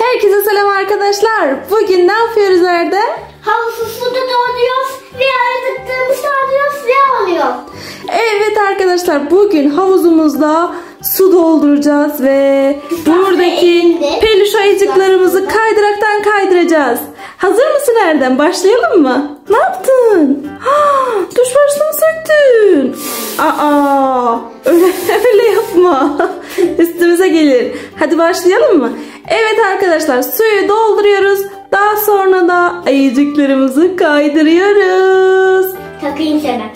Herkese selam arkadaşlar. Bugün ne yapıyoruz Erdem? Havuzu suda dolduruyoruz ve aradıklarımızı alıyoruz ve alıyoruz. Evet arkadaşlar, bugün havuzumuzda su dolduracağız ve buradaki peluş ayıcıklarımızı kaydıraktan kaydıracağız. Hazır mısın Erdem? Başlayalım mı? Ne yaptın? Duş başlığını söktün. Öyle yapma. Üstümüze gelir. Hadi başlayalım mı? Evet arkadaşlar, suyu dolduruyoruz. Daha sonra da ayıcıklarımızı kaydırıyoruz. Takayım sana.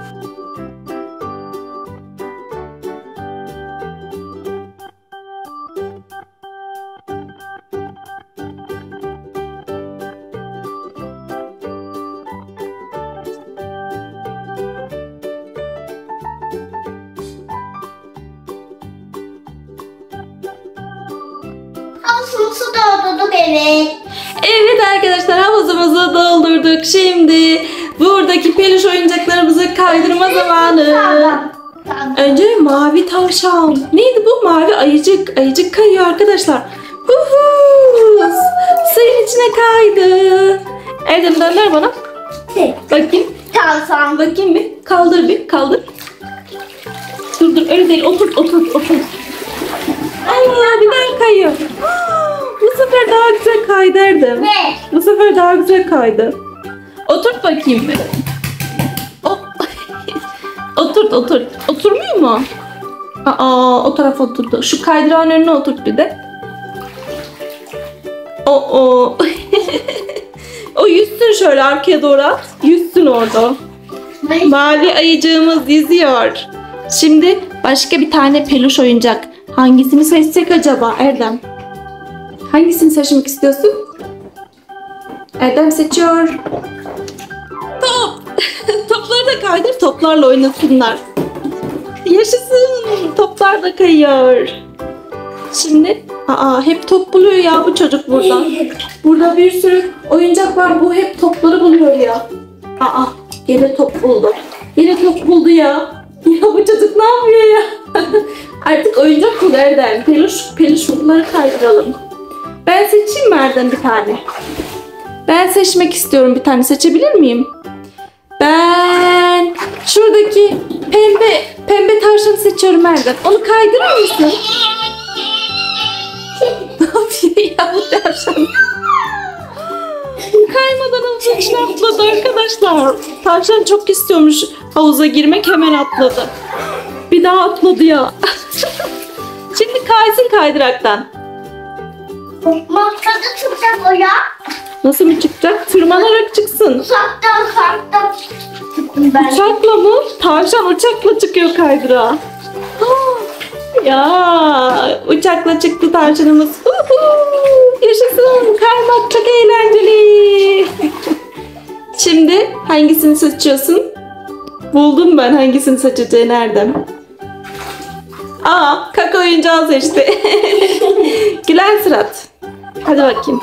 Havuzumuzu doldurduk, evet. Evet arkadaşlar, havuzumuzu doldurduk. Şimdi buradaki peluş oyuncaklarımızı kaydırma zamanı. Önce mavi tavşan. Neydi bu? Mavi ayıcık. Ayıcık kayıyor arkadaşlar. Suyun içine kaydı. Erdem dönder bana. Bakayım. Tavşan. Bakayım bir. Kaldır bir. Kaldır. Dur öyle değil. Otur. Ay ya, bir daha kayıyor. Bu sefer daha güzel kaydı Erdem. Ne? Bu sefer daha güzel kaydı. Oturt bakayım bir. Oturt. Oturmuyor mu? O tarafa oturdu. Şu kaydırağın önüne oturt bir de. O yüzsün, şöyle arkaya doğru at. Yüzsün orada. Mavi ayıcığımız yüzüyor. Şimdi başka bir tane peluş oyuncak. Hangisini seçsek acaba Erdem? Hangisini seçmek istiyorsun? Erdem seçiyor. Top! Topları da kaydır, toplarla oynasınlar. Yaşasın! Toplar da kayıyor. Şimdi hep top buluyor ya bu çocuk burada. Burada bir sürü oyuncak var, bu hep topları buluyor ya. Yine top buldu. Yine top buldu ya. Ya bu çocuk ne yapıyor ya? Artık oyuncak bul Erdem. Peluş bunları kaydıralım. Ben seçeyim mi Erdem bir tane? Ben seçmek istiyorum bir tane. Seçebilir miyim? Ben şuradaki pembe tavşanı seçiyorum Erdem. Onu kaydırır mısın? Ne yapıyor ya bu tavşan? Kaymadan havuzun içine atladı arkadaşlar. Tavşan çok istiyormuş havuza girmek, hemen atladı. Bir daha atladı ya. Şimdi kaysın kaydıraktan. Matkada çıkacak o ya. Nasıl mı çıkacak? Tırmanarak çıksın. Uzaktan çıktım ben. Uçakla mı? Tavşan uçakla çıkıyor kaydırağa. Ya uçakla çıktı tavşanımız. Yaşasın, kaymak çok eğlenceli. Şimdi hangisini seçiyorsun? Buldum ben hangisini seçeceğini Erdem. Kaka oyuncağı seçti. Gülen surat. Hadi bakayım.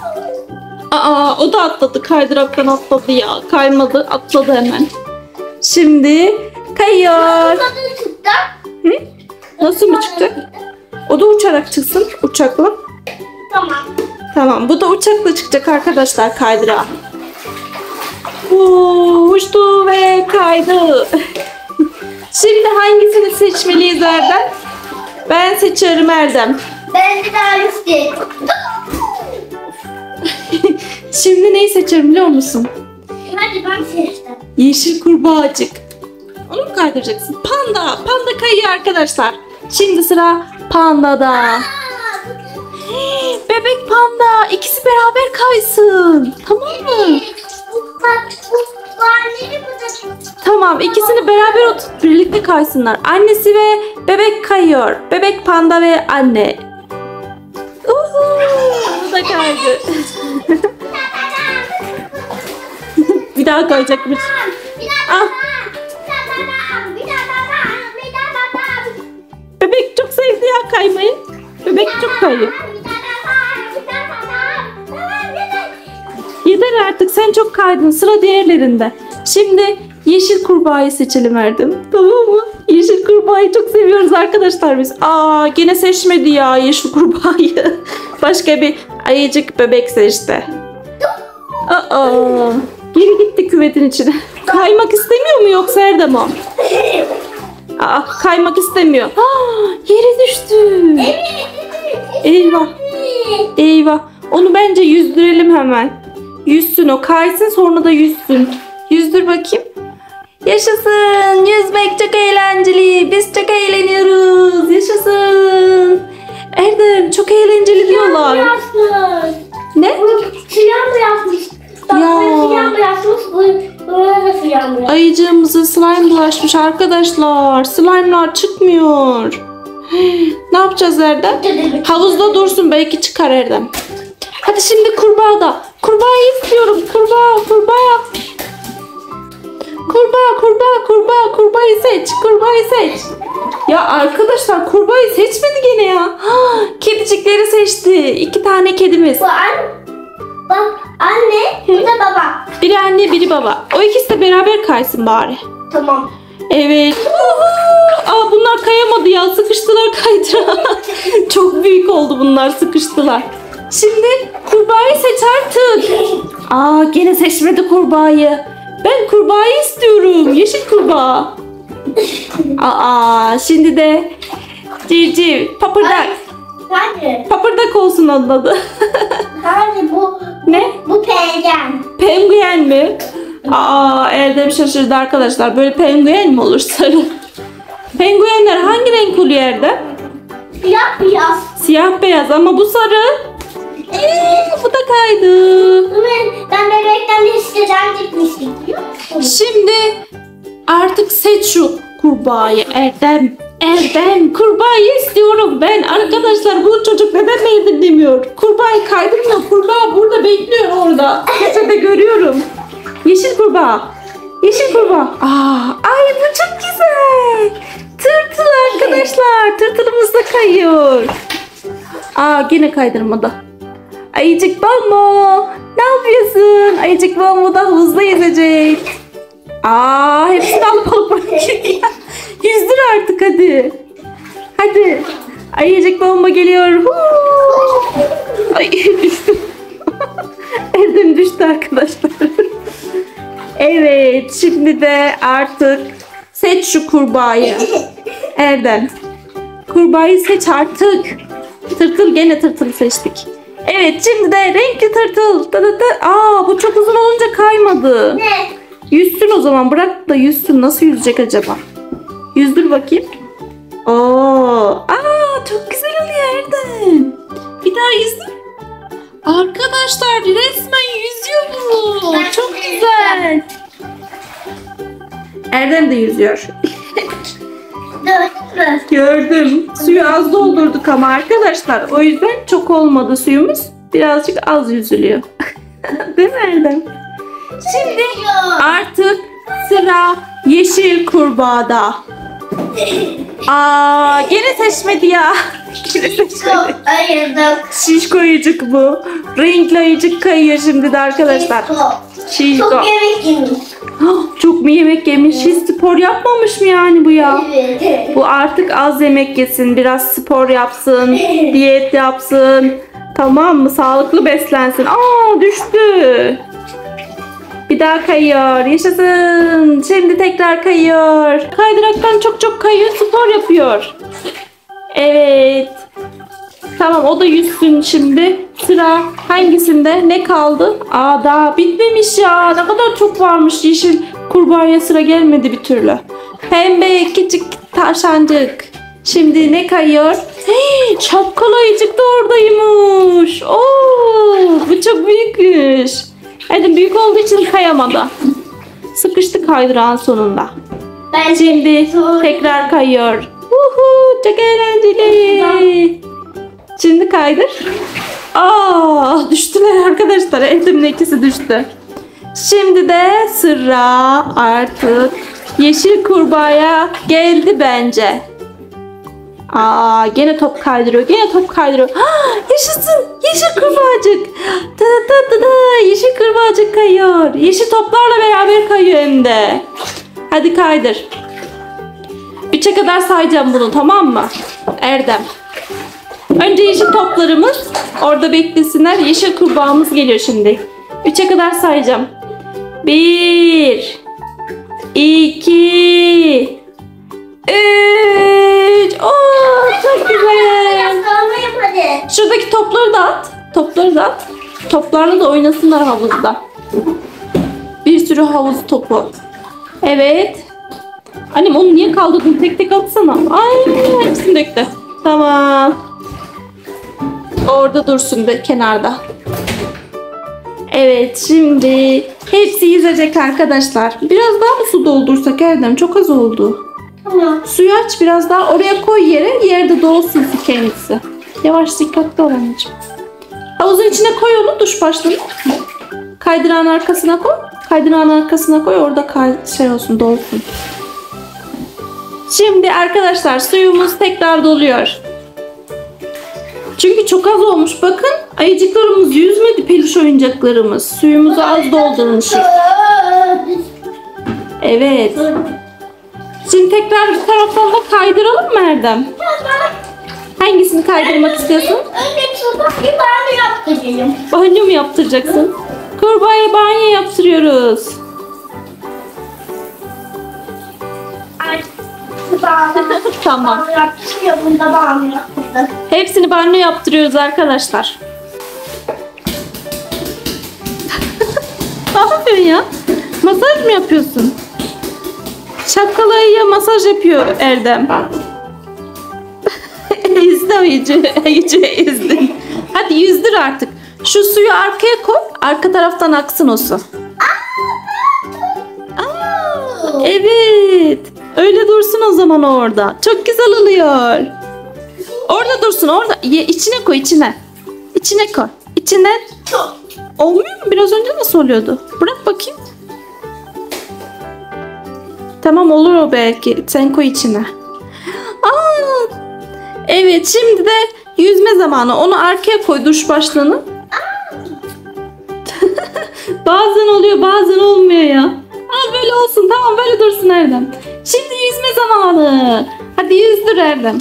O da atladı. Kaydıraktan atladı ya. Kaymadı, atladı hemen. Şimdi kayıyor. Hı? Nasıl mı çıkacak? O da uçarak çıksın. Uçakla. Tamam. Bu da uçakla çıkacak arkadaşlar kaydırağa. Uçtu ve kaydı. Şimdi hangisini seçmeliyiz Erdem? Ben seçiyorum Erdem. Ben de daha istedim. Şimdi neyi seçerim biliyor musun? Hadi ben seçtim. Yeşil kurbağacık. Onu mu kaydıracaksın? Panda kayıyor arkadaşlar. Şimdi sıra pandada. Bebek panda. İkisi beraber kaysın. Tamam mı? Tamam, ikisini beraber birlikte kaysınlar. Annesi ve bebek kayıyor. Bebek panda ve anne. Bu da kaydı. Bir daha kayacakmış. Bebek çok sevdi ya kaymayı. Bebek çok kayıyor. Yeter artık, sen çok kaydın. Sıra diğerlerinde. Şimdi Yeşil kurbağayı seçelim Erdem. Tamam mı? Yeşil kurbağayı çok seviyoruz arkadaşlar biz. Aa, gene seçmedi ya yeşil kurbağayı. Başka bir ayıcık bebek seçti. Aa, geri gitti küvetin içine. Kaymak istemiyor mu yoksa Erdem o? Aa, kaymak istemiyor. Aa, yere düştü. Eyvah. Eyvah. Onu bence yüzdürelim hemen. Yüzsün o. Kaysın sonra da yüzsün. Yüzdür bakayım. Yaşasın. Yüzmek çok eğlenceli. Biz çok eğleniyoruz. Yaşasın. Erdem çok eğlenceli diyorlar. Ne? Suyan mı yapmış? Ya. Suyan mı yapmış? Böyle de suyan mı yapmış? Ayıcığımıza slime bulaşmış arkadaşlar. Slime'lar çıkmıyor. Ne yapacağız Erdem? Havuzda dursun, belki çıkar Erdem. Hadi şimdi kurbağada. Kurbağayı istiyorum. Kurbağa. Kurbağayı seç. Kurbağayı seç. Ya arkadaşlar kurbağayı seçmedi gene ya. Kedicikleri seçti. 2 tane kedimiz. Bu bak anne, bu da baba. Biri anne, biri baba. O ikisi de beraber kaysın bari. Tamam. Evet. Aa, bunlar kayamadı ya. Sıkıştılar kaydıra. Çok büyük oldu bunlar. Sıkıştılar. Şimdi kurbağayı seç artık. Aa, gene seçmedi kurbağayı. Ben kurbağayı istiyorum. Yeşil kurbağa. Aa, şimdi de civciv. Papırdak. Hadi. Papırdak olsun onun adı. Hadi bu. Ne? Bu penguen. Penguen mi? Aa, Erdem şaşırdı arkadaşlar. Böyle penguen mi olur sarı? Penguenler hangi renk oluyor Erdem? Siyah beyaz. Siyah beyaz ama bu sarı. Bu da kaydı. Ben bebekten bir siteden gitmiştim. Biliyor musun? Şimdi artık seç şu kurbağayı Erdem. Erdem, kurbağayı istiyorum ben. Arkadaşlar bu çocuk neden beni dinlemiyor? Kurbağayı kaydırmıyor. Kurbağa burada bekliyor orada. Köşede görüyorum. Yeşil kurbağa. Yeşil kurbağa. Ay bu çok güzel. Tırtıl arkadaşlar. Tırtılımız da kayıyor. Gene kaydırmadı. Ayıcık Balmo. Ne yapıyorsun? Ayıcık Balmo da havuzda yüzecek. Hepsini alıp bırakıyor. Yüzdür artık hadi. Hadi. Ayıcık Balmo geliyor. Ay düştüm. Erdem düştü arkadaşlar. Evet, şimdi de artık seç şu kurbağayı. Erdem. Kurbağayı seç artık. Tırtıl, gene tırtıl seçtik. Evet, şimdi de renkli tırtıl. Bu çok uzun olunca kaymadı. Ne? Yüzsün o zaman, bırak da yüzsün. Nasıl yüzecek acaba? Yüzdür bakayım. Çok güzel oluyor Erdem. Bir daha yüzdür. Arkadaşlar resmen yüzüyor bu. Çok güzel. Erdem de yüzüyor. Gördüm. Suyu az doldurduk ama arkadaşlar. O yüzden çok olmadı suyumuz. Birazcık az yüzülüyor. Değil mi Erdem? Şimdi artık sıra yeşil kurbağada. Gene seçmedi ya. Gene seçmedi. Ayırdım. Şişko ayıcık bu. Renkli ayıcık kayıyor şimdi de arkadaşlar. Şişko. Çok yemek yemiş. Çok mu yemek yemiş? Hiç spor yapmamış mı yani bu ya? Evet. Bu artık az yemek yesin. Biraz spor yapsın. Diyet yapsın. Tamam mı? Sağlıklı beslensin. Düştü. Bir daha kayıyor. Yaşasın. Şimdi tekrar kayıyor. Kaydıraktan çok kayıyor. Spor yapıyor. Evet. Tamam, o da yüzsün şimdi. Sıra hangisinde? Ne kaldı? Daha bitmemiş ya. Ne kadar çok varmış. Yeşil kurbağaya sıra gelmedi bir türlü. Pembe küçük tavşancık. Şimdi ne kayıyor? Şapkalı ayıcık da oradaymış. Bu çok büyükmüş. Hadi büyük olduğu için kayamadı. Sıkıştı kaydırağın sonunda. Şimdi tekrar kayıyor. Çok eğlenceli. Şimdi kaydır. Düştüler arkadaşlar. Erdem'in ikisi düştü. Şimdi de sıra artık yeşil kurbağaya geldi bence. Aa, gene top kaydırıyor. Gene top kaydırıyor. Yaşasın. Yeşil kurbağacık. Ta ta ta ta. Yeşil kurbağacık kayıyor. Yeşil toplarla beraber kayıyor hem de. Hadi kaydır. 3'e kadar sayacağım bunu, tamam mı? Erdem. Önce yeşil toplarımız orada beklesinler. Yeşil kurbağamız geliyor şimdi. 3'e kadar sayacağım. 1 2 3. Çok güzel. Şuradaki topları da at. Topları da at. Toplarla da oynasınlar havuzda. Bir sürü havuz topu. Evet. Annem onu niye kaldırdın? Tek tek atsana. Ay, hepsini döktü. Tamam. Orada dursun da kenarda. Evet, şimdi hepsi yüzecek arkadaşlar. Biraz daha mı su doldursak Erdem? Çok az oldu. Tamam. Suyu aç biraz daha. Oraya koy yere. Yerde dolsun su kendisi. Yavaş, dikkatli ol anneciğim. Havuzun içine koy onu, duş başlığını. Kaydırağın arkasına koy. Kaydırağın arkasına koy. Orada şey olsun, dolsun. Şimdi arkadaşlar suyumuz tekrar doluyor. Çünkü çok az olmuş. Bakın, ayıcıklarımız yüzmedi, peluş oyuncaklarımız. Suyumuzu az doldurmuşuz. Evet. Şimdi tekrar bir taraftan da kaydıralım mı Erdem? Hangisini kaydırmak istiyorsun? Önce bir banyo yaptırayım. Banyo mu yaptıracaksın? Kurbağaya banyo yaptırıyoruz. Tamam. Banyo yaptırıyor. Bunda banyo yaptırdım. Hepsini banyo yaptırıyoruz arkadaşlar. Ne yapıyorsun ya? Masaj mı yapıyorsun? Şapkalı ayıya masaj yapıyor Erdem. İzle iyice ezdin. Hadi yüzdür artık. Şu suyu arkaya koy. Arka taraftan aksın o su. Aa, evet. Öyle dursun o zaman orada. Çok güzel oluyor. Orada dursun, orada. İçine koy, içine. İçine koy. İçine. Olmuyor mu? Biraz önce nasıl oluyordu? Bırak bakayım. Tamam, olur o belki. Sen koy içine. Aa, evet, şimdi de yüzme zamanı. Onu arkaya koy, duş başlığını. Bazen oluyor, bazen olmuyor ya. Böyle olsun, tamam, böyle dursun Erdem. Şimdi yüzme zamanı. Hadi yüzdür Erdem.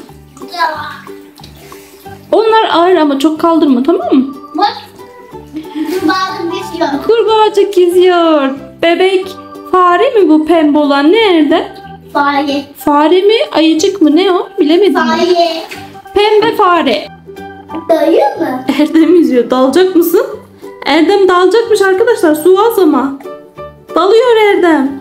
Onlar ağır ama çok kaldırma, tamam mı? Bak. Kurbağacık yüzüyor. Kurbağacık yüzüyor. Bebek fare mi bu pembe olan? Ne Erdem? Fare. Fare mi? Ayıcık mı? Ne o? Bilemedim. Fare. Pembe fare. Dayı mı? Erdem yüzüyor. Dalacak mısın? Erdem dalacakmış arkadaşlar. Su az ama. Dalıyor Erdem.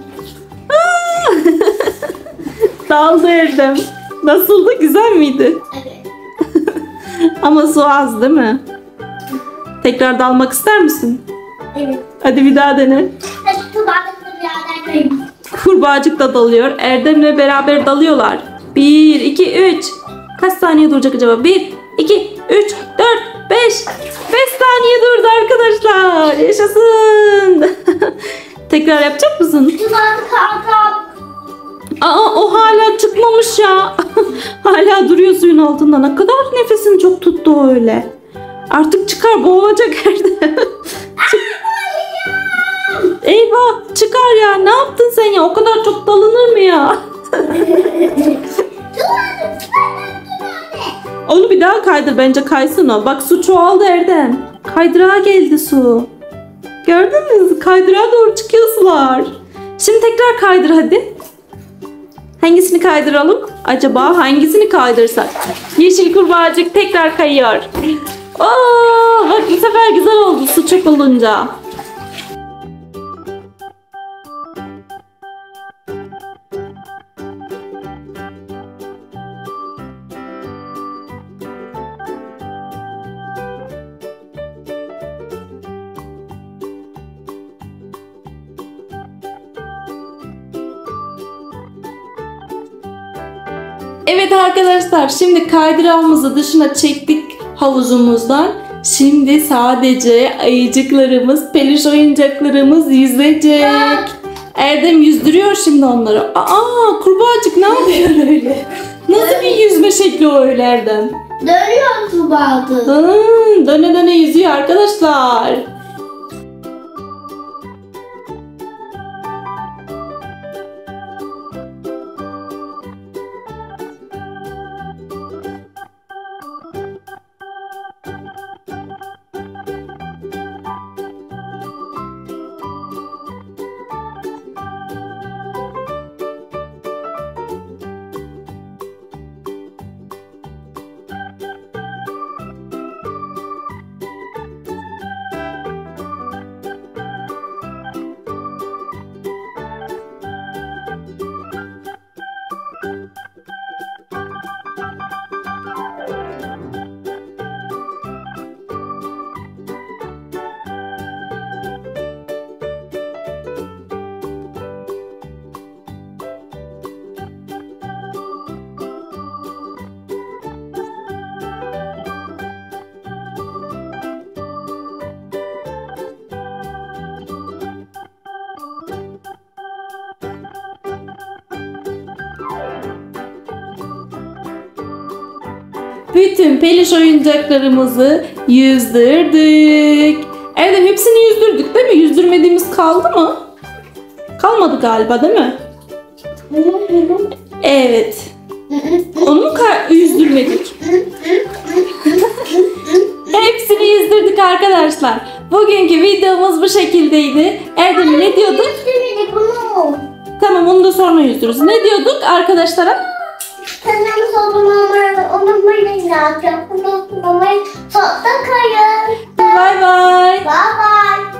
Daldı Erdem. Nasıldı? Güzel miydi? Evet. Ama su az değil mi? Tekrar dalmak ister misin? Evet. Hadi bir daha dene. Hadi kurbağacıkla beraber kayın. Kurbağacık da dalıyor. Erdem'le beraber dalıyorlar. 1, 2, 3. Kaç saniye duracak acaba? 1, 2, 3, 4, 5. 5 saniye durdu arkadaşlar. Yaşasın. Tekrar yapacak mısın? Kurbağacık kalk. Aa, o hala çıkmamış ya. Hala duruyor suyun altında. Ne kadar nefesini çok tuttu öyle. Artık çıkar, boğulacak Erdem. Eyvah, çıkar ya. Ne yaptın sen ya? O kadar çok dalınır mı ya? Onu bir daha kaydır, bence kaysın o. Bak, su çoğaldı Erdem. Kaydırağa geldi su. Gördün mü? Kaydırağa doğru çıkıyor sular. Şimdi tekrar kaydır hadi. Hangisini kaydıralım? Acaba hangisini kaydırsak? Yeşil kurbağacık tekrar kayıyor. Oo, bak bu sefer güzel oldu su çok olunca. Evet arkadaşlar, şimdi kaydırağımızı dışına çektik havuzumuzdan. Şimdi sadece ayıcıklarımız, peluş oyuncaklarımız yüzecek. Erdem yüzdürüyor şimdi onları. Aa, kurbağacık ne yapıyor öyle? Nasıl bir yüzme şekli o öyle Erdem? Dönüyor su bandı. Döne döne yüzüyor arkadaşlar. Bütün peluş oyuncaklarımızı yüzdürdük. Erdem hepsini yüzdürdük değil mi? Yüzdürmediğimiz kaldı mı? Kalmadı galiba değil mi? Evet. Onu mu yüzdürmedik? Hepsini yüzdürdük arkadaşlar. Bugünkü videomuz bu şekildeydi. Erdem ne diyorduk? Tamam onu da sonra yüzdürürüz. Ne diyorduk arkadaşlara? Kanalımıza abone olmayı unutmayın. Bay bay. Bye bye. Bye bye.